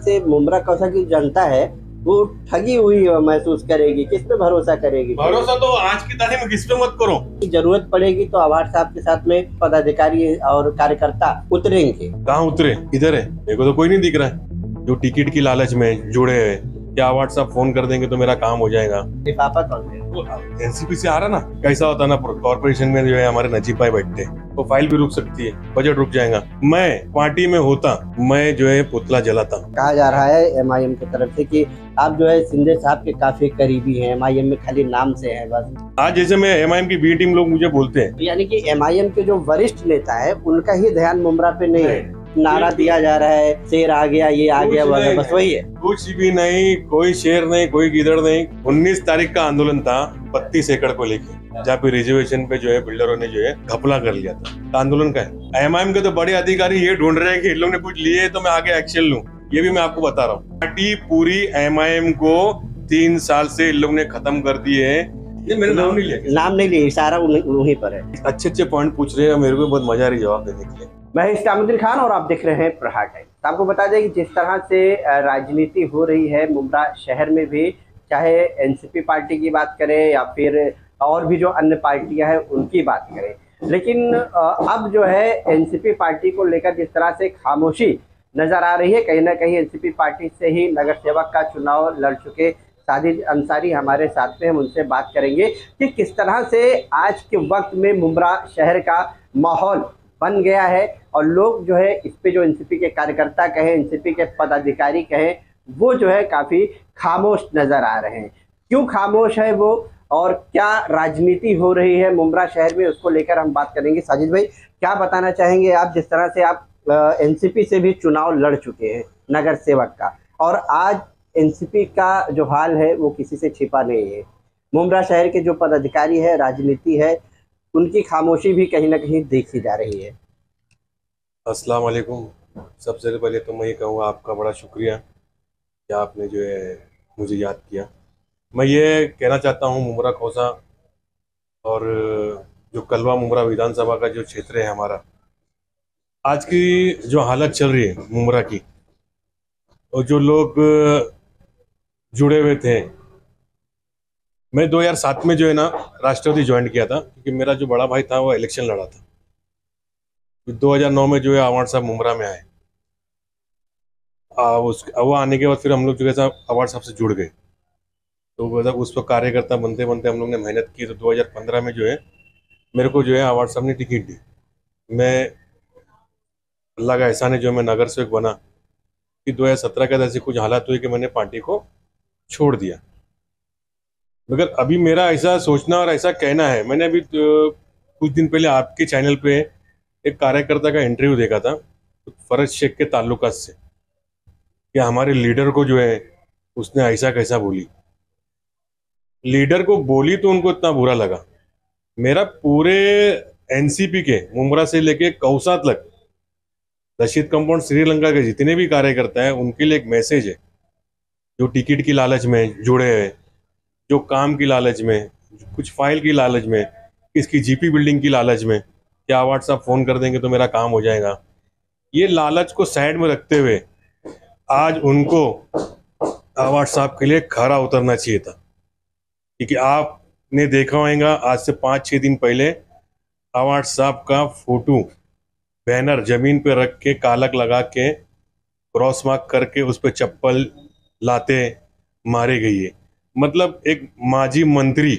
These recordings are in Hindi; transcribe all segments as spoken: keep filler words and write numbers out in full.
से मुमरा कौसा की जनता है वो ठगी हुई महसूस करेगी, किस पे भरोसा करेगी? भरोसा तो आज की तारीख में किस पे मत करो। जरूरत पड़ेगी तो आवाज साहब के साथ में पदाधिकारी और कार्यकर्ता उतरेंगे। कहाँ उतरे? इधर है, मेरे को तो कोई नहीं दिख रहा है जो टिकट की लालच में जुड़े हैं। क्या व्हाट्सएप फोन कर देंगे तो मेरा काम हो जाएगा। लिफाफा कौन है? एनसीपी से आ रहा ना, कैसा होता ना, कॉर्पोरेशन में जो है हमारे नजीब भाई बैठते हैं, तो फाइल भी रुक सकती है, बजट रुक जाएगा। मैं पार्टी में होता, मैं जो है पुतला जलाता। कहा जा रहा है एमआईएम की तरफ से कि आप जो है शिंदे साहब के काफी करीबी हैं, एमआईएम में खाली नाम से हैं बस। आज जैसे मैं एमआईएम की बी टीम लोग मुझे बोलते हैं, यानी कि एमआईएम के जो वरिष्ठ नेता है उनका ही ध्यान मुमरा पे नहीं है। नारा दिया जा रहा है शेर आ गया, ये आ गया, वह बस वही है। कुछ भी नहीं, कोई शेर नहीं, कोई गिदड़ नहीं। उन्नीस तारीख का आंदोलन था बत्तीस एकड़ को लेके, जहाँ पे रिजर्वेशन पे जो है बिल्डरों ने जो है घपला कर लिया था। तो आंदोलन का है। एमआईएम के तो बड़े अधिकारी ये ढूंढ रहे हैं कि इन लोग ने कुछ लिए तो मैं आगे एक्शन लूं। ये भी मैं आपको बता रहा हूँ, पार्टी पूरी एमआईएम को तीन साल से इन लोग ने खत्म कर दिए है। ये मेरा नाम नहीं लिया, नाम नहीं लिया, इशारा उन्हीं पर है। अच्छे अच्छे पॉइंट पूछ रहे हैं, मेरे को बहुत मजा आ रही है जवाब देने के लिए। मैं इस्लामुद्दीन खान और आप देख रहे हैं प्रहार टाइम्स। आपको बता दें कि जिस तरह से राजनीति हो रही है मुमरा शहर में भी, चाहे एनसीपी पार्टी की बात करें या फिर और भी जो अन्य पार्टियां हैं उनकी बात करें, लेकिन अब जो है एनसीपी पार्टी को लेकर जिस तरह से खामोशी नजर आ रही है, कहीं ना कहीं एनसीपी पार्टी से ही नगर सेवक का चुनाव लड़ चुके साजिद अंसारी हमारे साथ में, हम उनसे बात करेंगे कि किस तरह से आज के वक्त में मुमरा शहर का माहौल बन गया है और लोग जो है इस पे जो एनसीपी के कार्यकर्ता कहें, एनसीपी के पदाधिकारी कहें, वो जो है काफ़ी खामोश नज़र आ रहे हैं। क्यों खामोश है वो और क्या राजनीति हो रही है मुमरा शहर में, उसको लेकर हम बात करेंगे। साजिद भाई, क्या बताना चाहेंगे आप, जिस तरह से आप एनसीपी से भी चुनाव लड़ चुके हैं नगर सेवक का, और आज एनसीपी का जो हाल है वो किसी से छिपा नहीं है। मुमरा शहर के जो पदाधिकारी है, राजनीति है, उनकी खामोशी भी कहीं ना कहीं देखी जा रही है। अस्सलाम वालेकुम। सबसे पहले तो मैं ये कहूँगा आपका बड़ा शुक्रिया कि आपने जो है मुझे याद किया। मैं ये कहना चाहता हूँ मुमरा खोसा और जो कलवा मुमरा विधानसभा का जो क्षेत्र है हमारा, आज की जो हालत चल रही है मुमरा की, और जो लोग जुड़े हुए थे, मैं दो हज़ार सात में जो है ना राष्ट्रवादी ज्वाइन किया था, क्योंकि मेरा जो बड़ा भाई था वो इलेक्शन लड़ा था। तो दो हज़ार नौ में जो है अवार्ड साहब मुमरा में आए, आ, उस वो आने के बाद फिर हम लोग जो है अवार्ड साहब से जुड़ गए। तो मतलब उस पर कार्यकर्ता बनते बनते हम लोग ने मेहनत की। तो दो हज़ार पंद्रह में जो है मेरे को जो है अवार्ड साहब ने टिकट दी। मैं अल्लाह का एहसान है जो मैं नगर सेवक बना कि दो हज़ार सत्रह के ऐसी कुछ हालात हुई कि मैंने पार्टी को छोड़ दिया। मगर अभी मेरा ऐसा सोचना और ऐसा कहना है, मैंने अभी तो कुछ दिन पहले आपके चैनल पे एक कार्यकर्ता का इंटरव्यू देखा था फरज शेख के ताल्लुकात से, कि हमारे लीडर को जो है उसने ऐसा कैसा बोली। लीडर को बोली तो उनको इतना बुरा लगा। मेरा पूरे एनसीपी के मुमरा से लेके कौसा तक रशीद कंपाउंड श्रीलंका के जितने भी कार्यकर्ता हैं उनके लिए एक मैसेज है, जो टिकट की लालच में जुड़े हैं, जो काम की लालच में, कुछ फाइल की लालच में, किसकी जीपी बिल्डिंग की लालच में, क्या व्हाट्सएप फोन कर देंगे तो मेरा काम हो जाएगा, ये लालच को साइड में रखते हुए आज उनको अवार्ड साहब के लिए खरा उतरना चाहिए था। क्योंकि आपने देखा होगा आज से पाँच छः दिन पहले अवार्ड साहब का फोटो बैनर जमीन पे रख के कालक लगा के क्रॉस मार्क करके उस पर चप्पल लाते मारे गई है। मतलब एक माजी मंत्री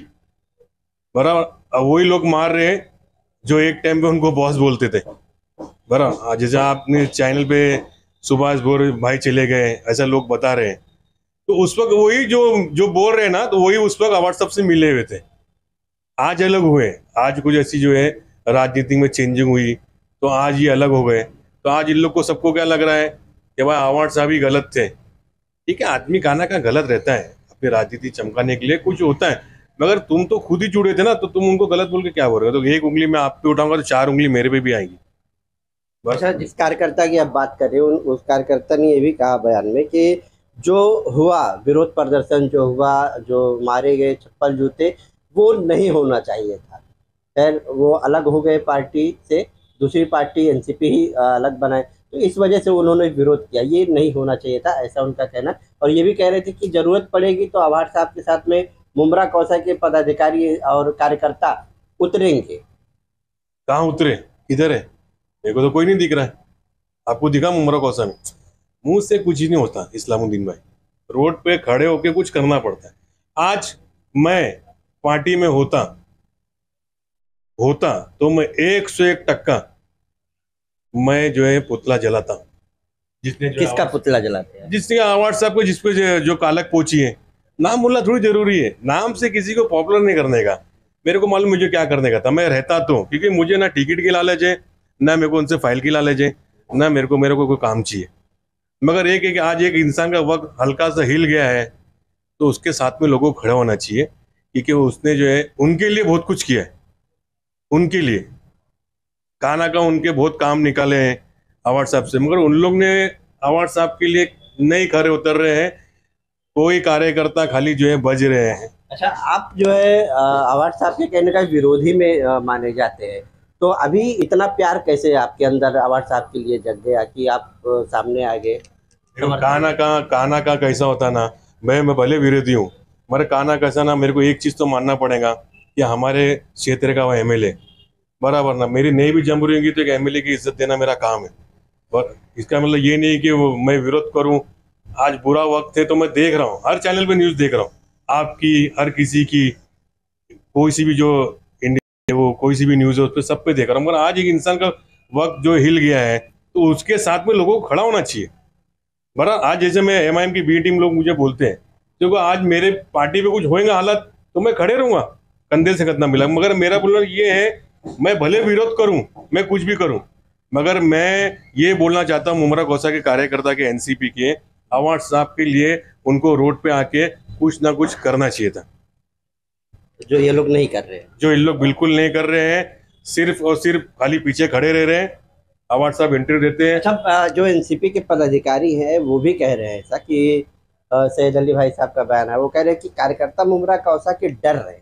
बराबर वही लोग मार रहे हैं जो एक टाइम पे उनको बॉस बोलते थे। बराबर जैसे आपने चैनल पे सुभाष बोर भाई चले गए ऐसा लोग बता रहे हैं, तो उस वक्त वही जो जो बोल रहे हैं ना, तो वही उस वक्त अवार्ड सबसे मिले हुए थे। आज अलग हुए, आज कुछ ऐसी जो है राजनीति में चेंजिंग हुई तो आज ये अलग हो गए। तो आज इन लोग को सबको क्या लग रहा है कि भाई अवार्ड साहब ही गलत थे। ठीक है, आदमी खाना का गलत रहता है अपनी राजनीति चमकाने के लिए, कुछ होता है, मगर तुम तो खुद ही जुड़े थे ना, तो तुम उनको गलत बोल के क्या बोल रहे हो। तो एक उंगली मैं आप पे उठाऊंगा तो चार उंगली मेरे पे भी आएंगी। अच्छा, जिस कार्यकर्ता की आप बात कर रहे हो उस कार्यकर्ता ने ये भी कहा बयान में कि जो हुआ विरोध प्रदर्शन, जो हुआ, जो मारे गए चप्पल जूते, वो नहीं होना चाहिए था। खैर वो अलग हो गए पार्टी से, दूसरी पार्टी एनसीपी ही अलग बनाए। तो इस वजह से उन्होंने विरोध किया, ये नहीं होना चाहिए था, ऐसा उनका कहना। और ये भी कह रहे थे कि जरूरत पड़ेगी तो आभार साहब के साथ में मुमरा कौसा के पदाधिकारी और कार्यकर्ता उतरेंगे। कहाँ उतरे, किधर है? मेरे को तो कोई नहीं दिख रहा है। आपको दिखा मुमरा कौसा में? मुंह से कुछ ही नहीं होता इस्लामुद्दीन भाई, रोड पे खड़े होके कुछ करना पड़ता है। आज मैं पार्टी में होता होता तो मैं एक सौ एक टक्का मैं जो है पुतला जलाता। जिसने जो किसका पुतला जलाते हैं? जिसने अवार्ड साहब को जिस पे जो, जो कालक पहुंची है, नाम बोलना थोड़ी जरूरी है, नाम से किसी को पॉपुलर नहीं करने का। मेरे को मालूम मुझे क्या करने का था, मैं रहता तो, क्योंकि मुझे ना टिकट की लालच है, ना मेरे को उनसे फाइल की लालच है, ना मेरे को मेरे को कोई काम चाहिए। मगर एक एक आज एक इंसान का वक्त हल्का सा हिल गया है तो उसके साथ में लोगों को खड़ा होना चाहिए, क्योंकि उसने जो है उनके लिए बहुत कुछ किया है। उनके लिए काना का उनके बहुत काम निकाले हैं अवार्ड साहब से, मगर उन लोग ने अवार्ड साहब के लिए नहीं खड़े उतर रहे हैं। कोई कार्यकर्ता खाली जो है बज रहे हैं। अच्छा, आप जो है अवार्ड साहब के कहने का विरोधी में आ, माने जाते हैं, तो अभी इतना प्यार कैसे आपके अंदर अवार्ड साहब के लिए जग गया कि आप आ, सामने आ गए? काना का काना का कैसा होता ना, मैं मैं भले विरोधी हूँ, मगर काना कैसा ना, मेरे को एक चीज तो मानना पड़ेगा कि हमारे क्षेत्र का वो एमएलए बराबर ना, मेरी नहीं भी जम रही होगी तो एक एमएलए की इज्जत देना मेरा काम है। और इसका मतलब ये नहीं कि वो मैं विरोध करूं। आज बुरा वक्त है तो मैं देख रहा हूँ, हर चैनल पे न्यूज देख रहा हूँ, आपकी, हर किसी की, कोई सी भी जो इंडिया वो कोई सी भी न्यूज है उस पर सब पे देख रहा हूँ। मगर आज एक इंसान का वक्त जो हिल गया है तो उसके साथ में लोगों को खड़ा होना चाहिए। बरा आज जैसे मैं एम आई एम की बी टीम लोग मुझे बोलते हैं, क्योंकि आज मेरे पार्टी पे कुछ होएगा हालत तो मैं खड़े रहूंगा, कंधे से कंधा मिला। मगर मेरा बोलना ये है, मैं भले विरोध करूं, मैं कुछ भी करूं, मगर मैं ये बोलना चाहता हूँ मुमरा कौसा के कार्यकर्ता के, एनसीपी के अवार्ड साहब के लिए उनको रोड पे आके कुछ ना कुछ करना चाहिए था, जो ये लोग नहीं कर रहे हैं, जो इन लोग बिल्कुल नहीं कर रहे हैं। सिर्फ और सिर्फ खाली पीछे खड़े रह रहे हैं, अवार्ड साहब इंटरव्यू देते हैं। अच्छा, जो एनसीपी के पदाधिकारी हैं वो भी कह रहे हैं ऐसा कि सैयद अली भाई साहब का बयान है, वो कह रहे हैं कि कार्यकर्ता मुमरा कौसा के डर रहे हैं।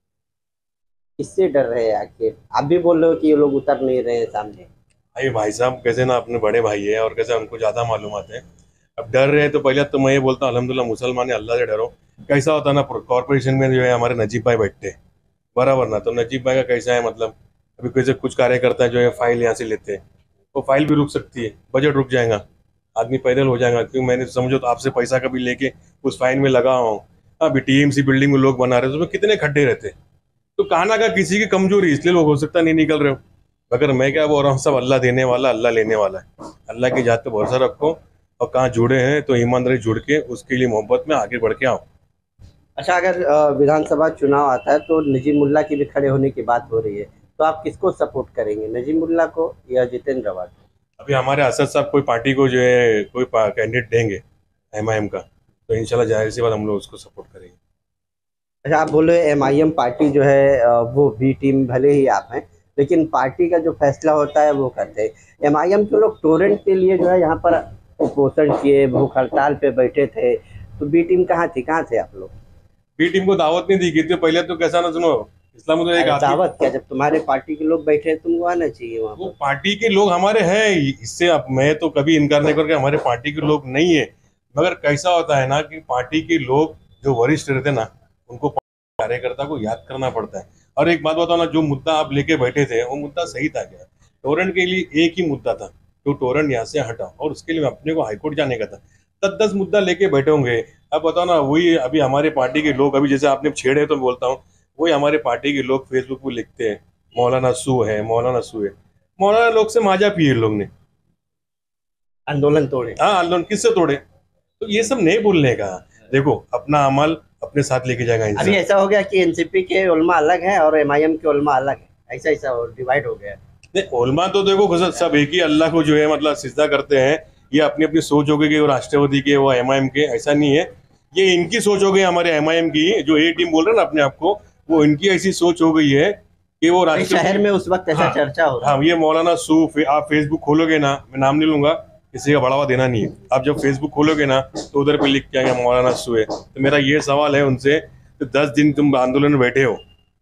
किससे डर रहे हैं आखिर? आप भी बोल रहे हो कि ये लोग उतर नहीं रहे हैं सामने। भाई भाई साहब कैसे ना अपने बड़े भाई है और कैसे उनको ज्यादा मालूमात है। अब डर रहे हैं तो पहले तो मैं ये बोलता हूँ अल्हम्दुलिल्लाह मुसलमान है, अल्लाह से डरो। कैसा होता ना, कॉर्पोरेशन में जो है हमारे नजीब भाई बैठते हैं बराबर ना, तो नजीब भाई का कैसा है, मतलब अभी कैसे कुछ कार्यकर्ता जो है फाइल यहाँ से लेते हैं, वो फाइल भी रुक सकती है, बजट रुक जाएगा, आदमी पैदल हो जाएगा। क्योंकि मैंने समझो तो आपसे पैसा कभी लेके उस फाइन में लगा हूँ। अभी टीएमसी बिल्डिंग में लोग बना रहे थे, उसमें कितने खड्डे रहते, तो कहना का किसी की कमजोरी इसलिए लोग हो सकता नहीं निकल रहे हो। मगर मैं क्या बोल रहा हूँ, सब अल्लाह देने वाला, अल्लाह लेने वाला है। अल्लाह की जात पे भरोसा रखो और कहाँ जुड़े हैं तो ईमानदारी जुड़ के उसके लिए मोहब्बत में आगे बढ़ के आओ। अच्छा, अगर विधानसभा चुनाव आता है तो नजीमुल्लाह की भी खड़े होने की बात हो रही है, तो आप किसको सपोर्ट करेंगे, नजीमुल्लाह को या जितेंद्र आवाज? अभी हमारे असद साहब कोई पार्टी को जो है कोई कैंडिडेट देंगे एम आई एम का, तो इंशाल्लाह जाहिर सी बात हम लोग उसको सपोर्ट करेंगे। अच्छा, आप बोल रहे हैं एम आई एम पार्टी जो है वो बी टीम भले ही आप हैं, लेकिन पार्टी का जो फैसला होता है वो करते हैं। एम आई एम के लोग टोरेंट के लिए जो है यहाँ पर उपोषण किए, भूख हड़ताल पे बैठे थे, तो बी टीम कहाँ थी, कहाँ थे आप लोग? बी टीम को दावत नहीं दी गई थी पहले, तो कैसा ना सुनो, इस्लाम तो एक दावत क्या, जब तुम्हारे पार्टी के लोग बैठे तुमको आना चाहिए वहाँ वो पर। पार्टी के लोग हमारे हैं, इससे अब मैं तो कभी इनकार नहीं करके हमारे पार्टी के लोग नहीं है। मगर कैसा होता है ना कि पार्टी के लोग जो वरिष्ठ रहते ना, उनको कार्यकर्ता को याद करना पड़ता है। और एक बात बताओ ना, जो मुद्दा आप लेके बैठे थे वो मुद्दा सही था क्या? टोरेंट के लिए एक ही मुद्दा था, तो टोरेंट यहाँ से हटा, और उसके लिए अपने को हाईकोर्ट जाने का था। तब दस मुद्दा लेके बैठे होंगे। अब बताओ ना, वही अभी हमारे पार्टी के लोग, अभी जैसे आपने छेड़े तो बोलता हूँ, वही हमारे पार्टी के लोग फेसबुक पे लिखते हैं मौलाना सू है, मौलाना सू है। मौलाना लोग से माजा पिए लोग ने, आंदोलन तोड़े। हाँ आंदोलन किससे तोड़े? तो ये सब नहीं बोलने का। देखो अपना अमल अपने साथ लेके जाएगा इंसान। अभी ऐसा हो गया कि एनसीपी के उलमा अलग है और एम आई एम के उलमा अलग है, ऐसा ऐसा डिवाइड हो गया। नहीं, उलमा तो देखो सब एक ही अल्लाह को जो है मतलब सिजदा करते हैं। ये अपनी अपनी सोच हो गई कि वो राष्ट्रवादी के, वो एम आई एम के, ऐसा नहीं है। ये इनकी सोच हो गई, हमारे एम आई एम की जो ए टीम बोल रहे हैं ना अपने आप को, वो इनकी ऐसी सोच हो गई है कि वो शहर में उस वक्त ऐसा हाँ, चर्चा हो रहा है। हाँ, ये मौलाना सूफ, आप फेसबुक खोलोगे ना, मैं नाम नहीं लूंगा, किसी का बढ़ावा देना नहीं है। आप जब फेसबुक खोलोगे ना तो उधर पे लिख के आएगा मौलाना सू है। तो मेरा ये सवाल है उनसे, तो दस दिन तुम आंदोलन में बैठे हो,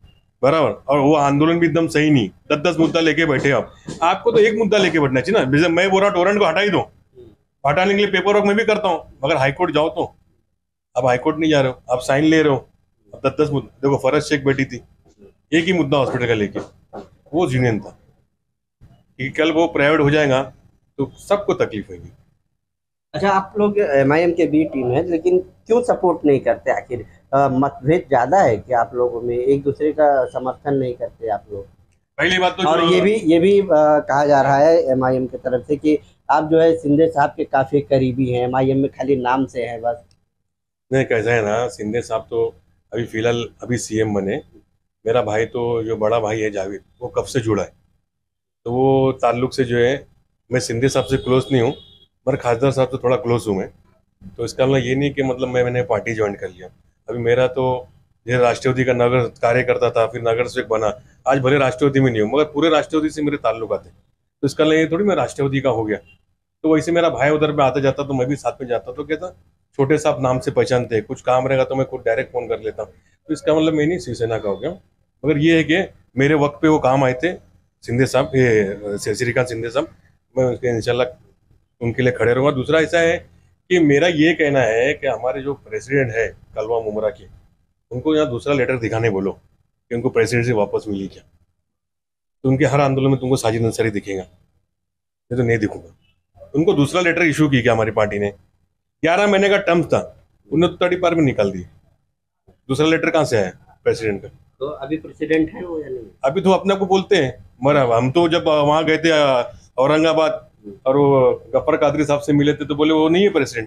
बराबर। और वो आंदोलन भी एकदम सही नहीं, दस दस मुद्दा लेके बैठे आप आपको तो एक मुद्दा लेके बैठना चाहिए ना। जैसे मैं बोल रहा हूँ टोरेंट को हटा ही दो, हटाने के लिए पेपर वर्क मैं भी करता हूँ, मगर हाईकोर्ट जाओ तो अब हाईकोर्ट नहीं जा रहे हो, आप साइन ले रहे हो, अब दस दस मुद्दा। देखो फरज शेख बैठी थी, एक ही मुद्दा हॉस्पिटल का लेके, वो यूनियन था कि कल वो प्राइवेट हो जाएगा तो सबको तकलीफ होगी। अच्छा, आप लोग एम आई एम के बी टीम है, लेकिन क्यों सपोर्ट नहीं करते? आखिर अ, मतभेद ज्यादा है कि आप लोगों में एक दूसरे का समर्थन नहीं करते आप लोग? पहली बात तो और जो- ये भी ये भी अ, कहा जा रहा है एम आई एम की तरफ से कि आप जो है शिंदे साहब के काफी करीबी हैं, एम आई एम में खाली नाम से है बस। नहीं, कैसा है ना, शिंदे साहब तो अभी फिलहाल अभी सीएम बने, मेरा भाई तो जो बड़ा भाई है जावेद, वो कब से जुड़ा है, तो वो ताल्लुक से जो है, मैं शिंदे साहब से क्लोज नहीं हूँ, मगर खासदार साहब से थोड़ा क्लोज हूँ मैं। तो इसका मतलब ये नहीं कि मतलब मैं मैंने पार्टी ज्वाइन कर लिया। अभी मेरा तो ये राष्ट्रवादी का नगर कार्यकर्ता था, फिर नगर सेवक बना, आज भले राष्ट्रवादी में नहीं हूँ मगर पूरे राष्ट्रवादी से मेरे ताल्लुक आते। तो इसका मतलब ये थोड़ी मैं राष्ट्रवादी का हो गया। तो वैसे मेरा भाई उधर पे आता जाता तो मैं भी साथ में जाता, तो कहता छोटे साहब नाम से पहचानते हैं, कुछ काम रहेगा तो मैं खुद डायरेक्ट फोन कर लेता हूँ। तो इसका मतलब मैं नहीं शिवसेना का हो गया, मगर ये है कि मेरे वक्त पे वो काम आए थे शिंदे साहब, ये श्रीकांत शिंदे साहब, मैं उनके इंशाल्लाह उनके लिए खड़े रहूँगा। दूसरा ऐसा है कि मेरा ये कहना है कि हमारे जो प्रेसिडेंट है कलवा मुमरा के, उनको यहाँ दूसरा लेटर दिखाने बोलो कि उनको प्रेसिडेंट से वापस मिली क्या, तो उनके हर आंदोलन में तुमको साजिद अंसारी दिखेगा, मैं तो नहीं दिखूंगा। उनको दूसरा लेटर इशू की क्या हमारी पार्टी ने, ग्यारह महीने का टर्म था, उन्हें तो तड़ी पार में निकाल दी। दूसरा लेटर कहाँ से आया प्रेसिडेंट का? तो अभी प्रेसिडेंट है वो या नहीं? अभी तो अपने को बोलते हैं, मगर हम तो जब वहां गए थे औरंगाबाद और वो गफ्फर कादरी साहब से मिले थे तो बोले वो नहीं है प्रेसिडेंट।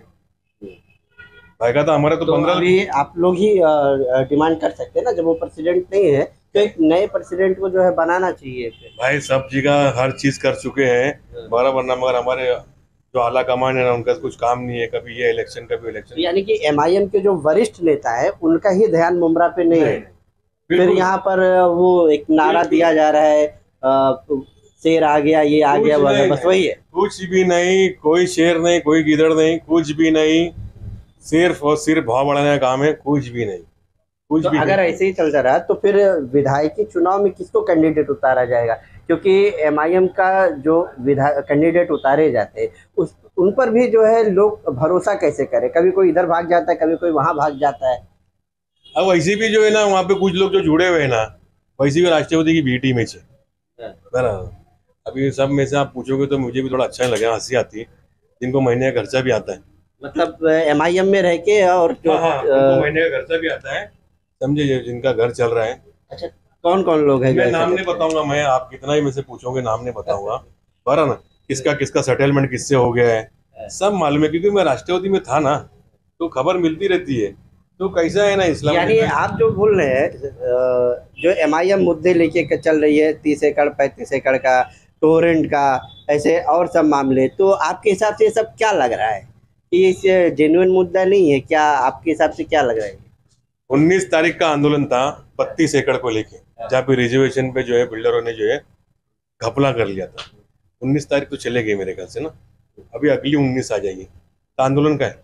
भाई का था हमारा तो तो पंद्रह अभी आप लोग ही डिमांड कर सकते हैं ना, जब वो प्रेसिडेंट नहीं है तो एक नए प्रेसिडेंट को जो है बनाना चाहिए फिर। भाई सब जगह हर चीज कर चुके हैं बराबर ना, मगर हमारे जो आला कमान है ना उनका कुछ काम नहीं है, कभी ये इलेक्शन कभी इलेक्शन। यानी कि एम आई एम के जो वरिष्ठ नेता है उनका ही ध्यान मुमरा पे नहीं है। फिर यहाँ पर वो एक नारा दिया जा रहा है, अ, शेर आ गया, ये आ गया, वगैरह, बस वही है। कुछ भी नहीं, कोई शेर नहीं, कोई गिदड़ नहीं, कुछ भी नहीं, सिर्फ और सिर्फ भाव बढ़ाने का काम है, कुछ भी नहीं, कुछ तो भी अगर नहीं। ऐसे ही चलता रहा तो फिर विधायकी चुनाव में किसको कैंडिडेट उतारा जाएगा? क्योंकि एम आई एम का जो विधा कैंडिडेट उतारे जाते हैं उस उन पर भी जो है लोग भरोसा कैसे करें? कभी कोई इधर भाग जाता है, कभी कोई वहां भाग जाता है। अब वैसे भी जो है ना वहाँ पे कुछ लोग जो जुड़े हुए हैं ना, वैसे भी राष्ट्रवादी की बी टीम है बराबर। अभी सब में से आप पूछोगे तो मुझे भी थोड़ा अच्छा लगेगा, हंसी आती है, जिनको महीने का खर्चा भी आता है, मतलब एम आई एम में रह के, और जो हाँ हाँ, उनको महीने का खर्चा भी आता है, समझे, जिनका घर चल रहा है। अच्छा, कौन कौन लोग हैं? मैं नाम नहीं बताऊंगा, मैं आप कितना ही में से पूछोगे नाम नहीं बताऊंगा, बराबर ना, किसका किसका सेटलमेंट किससे हो गया है सब मालूम है, क्योंकि मैं राष्ट्रवादी में था ना, तो खबर मिलती रहती है। तो कैसा है ना इस्लाम, यानी आप जो बोल रहे हैं, अ, जो एम आई एम मुद्दे लेके चल रही है, तीस एकड़ पैंतीस एकड़ का, टोरेंट का, ऐसे और सब मामले, तो आपके हिसाब से ये सब क्या लग रहा है कि ये जेन्युइन मुद्दा नहीं है क्या? आपके हिसाब से क्या लग रहा है? उन्नीस तारीख का आंदोलन था बत्तीस एकड़ को लेके, जहाँ पे रिजर्वेशन पे जो है बिल्डरों ने जो है घपला कर लिया था। उन्नीस तारीख तो चले गए मेरे ख्याल से ना, अभी अगली उन्नीस आ जाएगी, तो आंदोलन का है।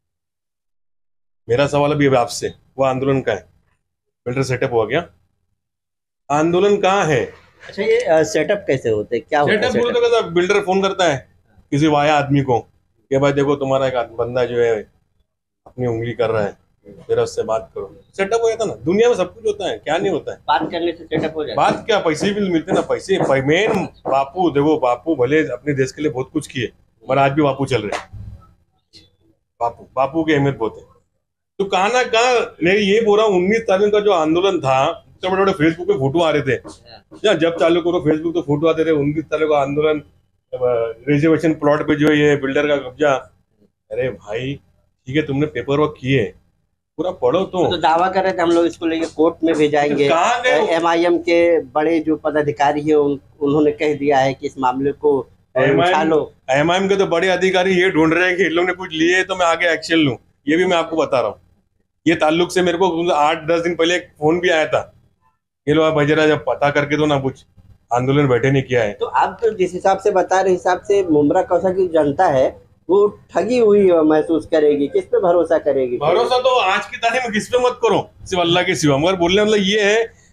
मेरा सवाल अभी आपसे, वो आंदोलन का है? बिल्डर सेटअप हुआ क्या? आंदोलन कहाँ है? अच्छा, ये सेटअप कैसे होते हैं, क्या होता है सेटअप बोलो setup? तो कैसा, बिल्डर फोन करता है किसी वाया आदमी को कि भाई देखो तुम्हारा एक आद- बंदा जो है अपनी उंगली कर रहा है, जरा उससे बात करो। सेटअप हो जाता ना, दुनिया में सब कुछ होता है, क्या नहीं होता है? बात करने से सेटअप हो जाता है। बात क्या, पैसे भी मिलते ना, पैसे मेन। बापू देखो, बापू भले अपने देश के लिए बहुत कुछ किए, पर आज भी बापू चल रहे हैं। बापू बापू की अहमियत बहुत है। तो कहा ना कहा, मैं ये बोल रहा हूँ, उन्नीस तारीख का जो आंदोलन था, तो बड़े बड़े फेसबुक पे फोटो आ रहे थे, या जब चालू करो फेसबुक तो फोटो आते थे, उन्नीस तारीख का आंदोलन, रिजर्वेशन प्लॉट पे जो है ये बिल्डर का कब्जा। अरे भाई ठीक है, तुमने पेपर वर्क किए, पूरा पढ़ो तो। तो दावा कर रहे थे हम लोग इसको लेके कोर्ट में भेजाएंगे। कहाँ गए? एम आई एम के बड़े जो पदाधिकारी है उन, उन्होंने कह दिया है कि इस मामले को उठा लो। एम आई एम के तो बड़े अधिकारी ये ढूंढ रहे हैं कि इन लोग ने कुछ लिए तो मैं आगे एक्शन लूं। ये भी मैं आपको बता रहा हूँ, ये ताल्लुक से मेरे को आठ दस दिन पहले एक फोन भी आया था, ये लोग भजरा जब पता करके दो ना, कुछ आंदोलन बैठे नहीं किया है। तो आप तो जिस हिसाब से बता रहे हिसाब से मुमरा कौसा की जनता है वो ठगी हुई महसूस करेगी, किस पे भरोसा करेगी? भरोसा तो आज की तारीख में किस पे मत करो, सिर्फ अल्लाह के सिवा। मगर बोलने मतलब ये है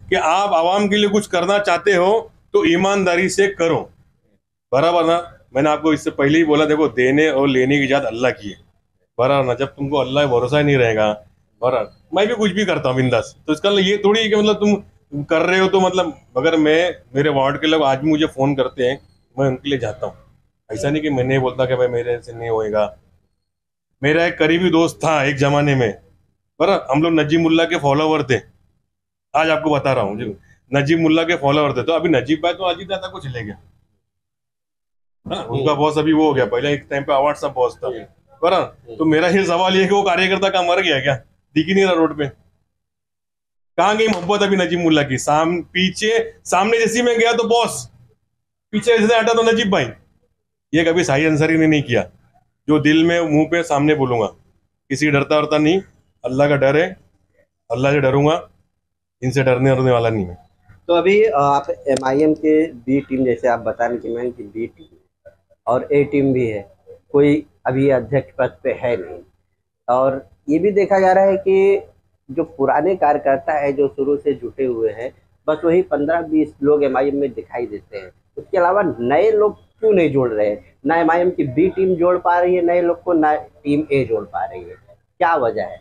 कि आप आवाम के लिए कुछ करना चाहते हो तो ईमानदारी से करो, बराबर ना। मैंने आपको इससे पहले ही बोला, देखो देने और लेने की जात अल्लाह की है, बराबर ना। जब तुमको अल्लाह का भरोसा ही नहीं रहेगा, बराबर, मैं भी कुछ भी करता हूँ बिंदास, तो इसका मतलब ये थोड़ी है कि मतलब तुम कर रहे हो तो मतलब, अगर मैं, मेरे वार्ड के लोग आज भी मुझे फोन करते हैं, मैं उनके लिए जाता हूँ। ऐसा नहीं कि मैं नहीं बोलता कि भाई मेरे से नहीं होएगा। मेरा एक करीबी दोस्त था एक जमाने में, बराबर, हम लोग नजीब मुल्ला के फॉलोवर थे, आज आपको बता रहा हूँ जी, नजीब मुल्ला के फॉलोवर थे। तो अभी नजीब भाई तो अजीत दादा को चले गया, हाँ, उनका बॉस अभी वो हो गया, पहले एक टाइम पे अवार्ड सा बॉस था, बराबर। तो मेरा ये सवाल ये है कि वो कार्यकर्ता कहाँ मर गया क्या, दिख ही नहीं रहा रोड पे, कहाँ गई मोहब्बत अभी नजीब मुल्ला की। साम पीछे सामने जैसी में गया तो बॉस, पीछे जैसे हटा तो नजीब भाई। ये कभी साही अंसारी ने नहीं किया, जो दिल में मुंह पे सामने बोलूंगा, किसी डरता वरता नहीं, अल्लाह का डर है, अल्लाह से डरूंगा, इनसे डरने डरने वाला नहीं मैं। तो अभी अ, आप एमआईएम के बी टीम, जैसे आप बता रहे कि मैं कि बी टीम और ए टीम भी है, कोई अभी अध्यक्ष पद पे है नहीं, और ये भी देखा जा रहा है कि जो पुराने कार्यकर्ता है जो शुरू से जुटे हुए हैं, बस वही पंद्रह बीस लोग एमआईएम में दिखाई देते हैं। उसके अलावा नए लोग क्यों नहीं जोड़ रहे हैं? ना एमआईएम की बी टीम जोड़ पा रही है नए लोग को, ना टीम ए जोड़ पा रही है, क्या वजह है?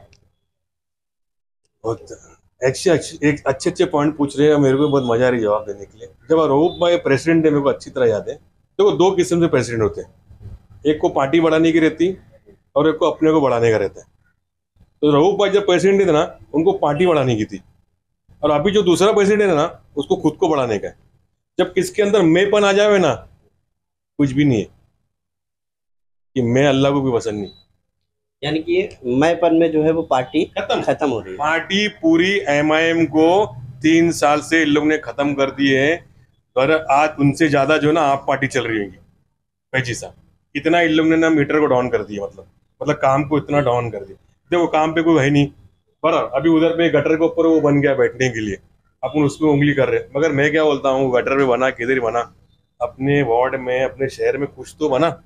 बहुत अच्छे अच्छे एक अच्छे अच्छे पॉइंट पूछ रहे हैं, मेरे को बहुत मजा आ रही है जवाब देने के लिए। जब रऊफ भाई प्रेसिडेंट है, मेरे को अच्छी तरह याद है, देखो दो किस्म से प्रेसिडेंट होते हैं, एक को पार्टी बढ़ाने की रहती और एक को अपने को बढ़ाने का रहता है। तो रऊफ भाई जब प्रेसिडेंट थे ना, उनको पार्टी बढ़ाने की थी, और अभी जो दूसरा प्रेसिडेंट है ना, उसको खुद को बढ़ाने का है। जब किसके अंदर मैंपन आ जावे ना, कुछ भी नहीं है, कि मैं अल्लाह को भी पसंद नहीं, यानी कि मैंपन में जो है वो पार्टी खत्म खत्म हो रही है। पार्टी पूरी एमआईएम को तीन साल से इन लोग ने खत्म कर दी है, और आज उनसे ज्यादा जो है ना आप पार्टी चल रही होगी पैजी साहब। इतना इन लोग ने ना मीटर को डाउन कर दिया, मतलब मतलब काम को इतना डाउन कर दिया। देखो काम पे कोई है नहीं, पर अभी उधर पे गटर के ऊपर वो बन गया बैठने के लिए, अपन उसमें उंगली कर रहे हैं। मगर मैं क्या बोलता हूँ, गटर पे बना किधर बना, अपने वार्ड में अपने शहर में कुछ तो बना।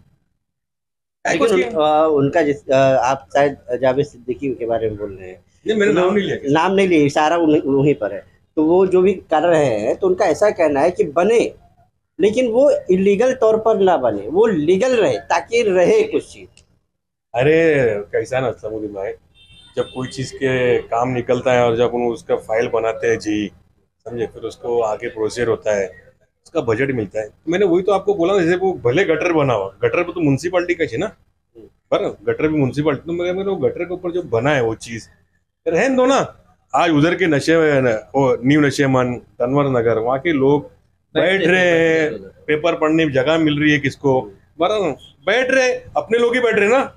लेकिन उन, आ, उनका जिस आ, आप शायद जावेद सिद्दीकी के बारे में बोल रहे हैं, नहीं, मेरा नाम नहीं लिया, नाम नहीं लिया, इशारा उन्हीं उन्हीं पर है। तो वो जो भी कर रहे हैं, तो उनका ऐसा कहना है कि बने, लेकिन वो इलीगल तौर पर ना बने, वो लीगल रहे, ताकि रहे कुछ चीज। अरे कैसा ना समुद्र भाई, जब कोई चीज के काम निकलता है और जब उन उसका फाइल बनाते हैं जी, समझे, फिर उसको आगे प्रोसीजर होता है, उसका बजट मिलता है। तो मैंने वही तो आपको बोला ना, जैसे वो भले गटर बना हुआ, गटर पे तो म्यूनसिपालिटी का है ना, पर गटर भी म्यूनसिपालिटी, तो मगर मेरे गटर के ऊपर जो बना है वो चीज रहने दो ना। आज उधर के नशे वो न्यू नशेमन तनवर नगर, वहाँ के लोग बैठ रहे हैं, पेपर पढ़ने की जगह मिल रही है किसको, बराबर बैठ रहे, अपने लोग ही बैठ रहे ना।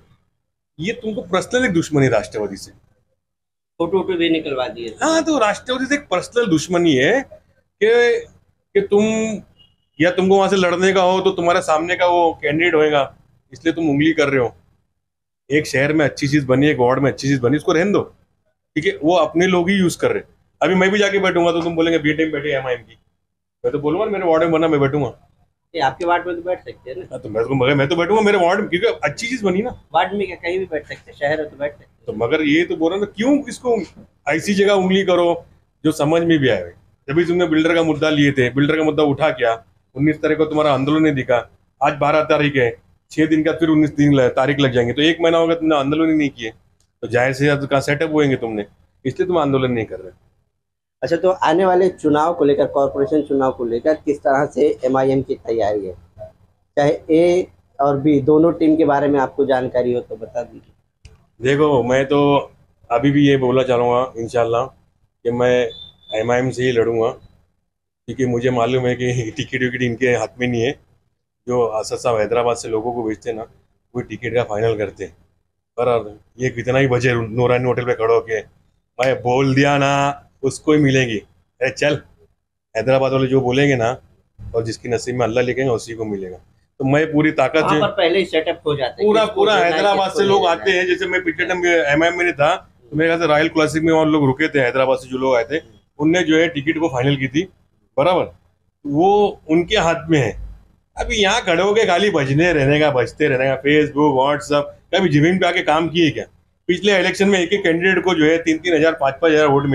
ये तुमको पर्सनल एक दुश्मनी राष्ट्रवादी से, फोटो वोटो भी निकलवा दिए। हाँ, तो राष्ट्रवादी से एक पर्सनल दुश्मनी है कि कि तुम, या तुमको वहां से लड़ने का हो तो तुम्हारे सामने का वो कैंडिडेट होएगा, इसलिए तुम उंगली कर रहे हो। एक शहर में अच्छी चीज बनी, एक वार्ड में अच्छी चीज बनी, उसको रहने दो, ठीक है, वो अपने लोग ही यूज कर रहे। अभी मैं भी जाके बैठूंगा तो तुम बोलेंगे बी टीम बैठे एमआईएम की, मैं तो बोलूंगा मेरे वार्ड में बना, मैं बैठूंगा। ये आपके वार्ड में तो बैठ सकते हैं ना। तो मैं तो मगर मैं तो बैठूंगा मेरे वार्ड में, क्योंकि अच्छी चीज बनी ना। वार्ड में क्या कहीं भी बैठ सकते हैं, शहर है तो बैठ सकते हैं। तो मगर ये तो बोल रहा ना, क्यों इसको ऐसी जगह उंगली करो जो समझ में भी आए। जब तुमने बिल्डर का मुद्दा लिए थे, बिल्डर का मुद्दा उठा क्या, उन्नीस तारीख को तुम्हारा आंदोलन नहीं दिखा, आज बारह तारीख है, छह दिन का फिर उन्नीस दिन तारीख लग जाएंगे, तो एक महीना होगा तुमने आंदोलन ही नहीं किए, तो जाहिर से कहाँ सेटअप होएंगे तुमने, इसलिए तुम आंदोलन नहीं कर रहे। अच्छा, तो आने वाले चुनाव को लेकर, कॉर्पोरेशन चुनाव को लेकर किस तरह से एमआईएम की तैयारी है? चाहे ए और बी दोनों टीम के बारे में आपको जानकारी हो तो बता दीजिए। देखो मैं तो अभी भी ये बोला चाहूँगा इंशाल्लाह कि मैं एमआईएम से ही लड़ूंगा, क्योंकि मुझे मालूम है कि टिकट विकट इनके हाथ में नहीं है। जो असद साहब हैदराबाद से लोगों को भेजते ना, वो टिकट का फाइनल करते हैं। पर ये कितना ही बजे नूरानी होटल पे खड़ो के मैं बोल दिया ना, उसको ही मिलेगी। अरे चल, हैदराबाद वाले जो बोलेंगे ना, और जिसकी नसीब में अल्लाह लिखेंगे उसी को मिलेगा। तो मैं पूरी ताकत वहाँ पर पहले ही सेटअप हो जाता है, पूरा किसको पूरा देना है, हैदराबाद किसको से लोग नहीं आते देना है। हैं। जैसे मैं पिछले टाइम एमआईएम में नहीं था, तो मेरे ख्याल से रॉयल क्लासिक में वहाँ लोग रुके थे, हैदराबाद से जो लोग आए थे, उनने जो है टिकट को फाइनल की थी, बराबर, वो उनके हाथ में है। अभी यहाँ खड़े होके खाली बजने रहने का, बजते रहने का, फेसबुक व्हाट्सअप, कभी जमीन पे आके काम किए क्या? पिछले इलेक्शन में एक एक कैंडिडेट को जो है तीन तीन हजार पाँच पाँच हजार वोट मिले,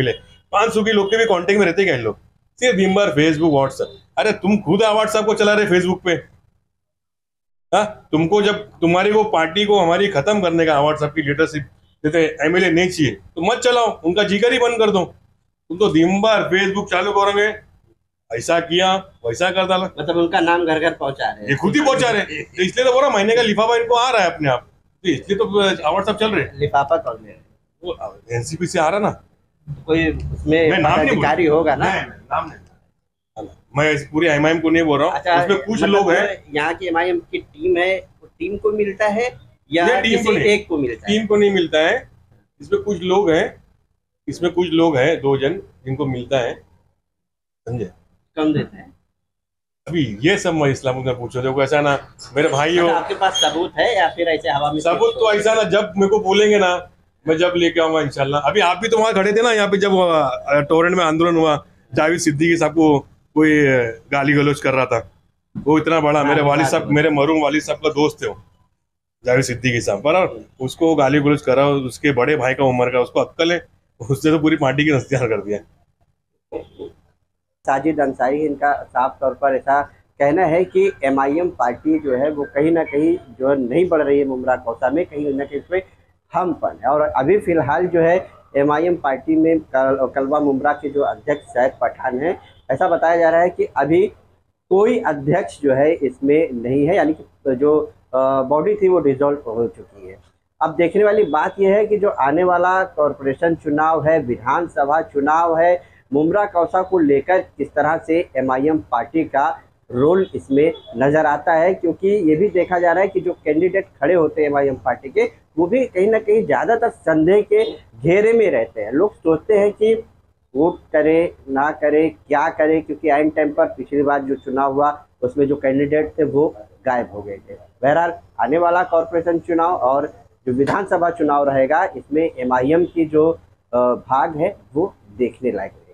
पांच सौ के लोग के भी कांटेक्ट में रहते क्या इन लोग? सिर्फ दिन भर फेसबुक व्हाट्सएप। अरे तुम खुद व्हाट्सएप को चला रहे फेसबुक पे। हाँ, तुमको जब तुम्हारी वो पार्टी को हमारी खत्म करने का व्हाट्सएप की लीडरशिप देते एमएलए नहीं चाहिए तो मत चलाओ, उनका जिक्र ही बंद कर दो। तुम तो दिन भर फेसबुक चालू करोगे, ऐसा किया वैसा कर डाला, मतलब उनका नाम घर घर पहुंचा रहे हैं, ये खुद ही पहुंचा रहे। तो इसलिए तो बोला महीने का लिफाफा इनको आ रहा है अपने आप, तो इसलिए तो व्हाट्सएप चल रहे। लिफाफा कौन दे रहे हैं? वो एनसीपी से आ रहा ना, कोई उसमें मैं नाम नहीं बोल अधिकारी होगा ना? नहीं, नहीं, नाम नहीं, मैं इस पूरी एमआईएम को नहीं बोल रहा हूँ। अच्छा, उसमें कुछ मतलब लोग हैं, यहाँ की एमआईएम की टीम है, वो टीम को मिलता है या ये टीम को किसी नहीं, एक को मिलता है? टीम को नहीं मिलता है। इसमें कुछ लोग हैं, इसमें कुछ लोग हैं दो जन जिनको मिलता है, समझे? कम देते हैं। अभी ये सब मैं इस्लाम में पूछो, देखो ऐसा ना मेरे भाई हो, अच्छा, आपके पास सबूत है या फिर ऐसे हवा में? सबूत तो ऐसा ना, जब मेरे को बोलेंगे ना मैं जब लेके आऊंगा इंशाल्लाह। अभी आप भी तो वहां खड़े थे ना, यहाँ पे जब टोरेंट में आंदोलन हुआ, जावेद सिद्दीकी साहब को कोई गाली गलौज कर रहा था, वो इतना बड़ा मेरे वालिद साहब, मेरे मरूम वालिद साहब का दोस्त थे वो जावेद सिद्दीकी साहब, पर उसको गाली गलौज कर रहा, उसके बड़े भाई का उम्र का, उसको अक्कल है, उसने तो पूरी पार्टी की नस्तियार कर दिया। साजिद अंसारी, इनका साफ तौर पर ऐसा कहना है कि एमआईएम पार्टी जो है वो कहीं ना कहीं जो नहीं बढ़ रही है मुमरा कौसा में, कहीं ना कहीं इसमें हमपन है। और अभी फिलहाल जो है एमआईएम पार्टी में कल, कलवा मुमरा के जो अध्यक्ष शायद पठान हैं, ऐसा बताया जा रहा है कि अभी कोई अध्यक्ष जो है इसमें नहीं है, यानी कि जो बॉडी थी वो डिसॉल्व हो चुकी है। अब देखने वाली बात यह है कि जो आने वाला कॉरपोरेशन चुनाव है, विधानसभा चुनाव है, मुमरा कौसा को लेकर किस तरह से एमआईएम पार्टी का रोल इसमें नज़र आता है, क्योंकि ये भी देखा जा रहा है कि जो कैंडिडेट खड़े होते हैं एमआईएम पार्टी के, वो भी कहीं ना कहीं ज़्यादातर संदेह के घेरे में रहते हैं। लोग सोचते हैं कि वोट करे ना करे, क्या करे, क्योंकि आइन टाइम पर पिछली बार जो चुनाव हुआ उसमें जो कैंडिडेट थे वो गायब हो गए थे। बहरहाल आने वाला कॉरपोरेशन चुनाव और जो विधानसभा चुनाव रहेगा, इसमें एमआईएम की जो भाग है वो देखने लायक है।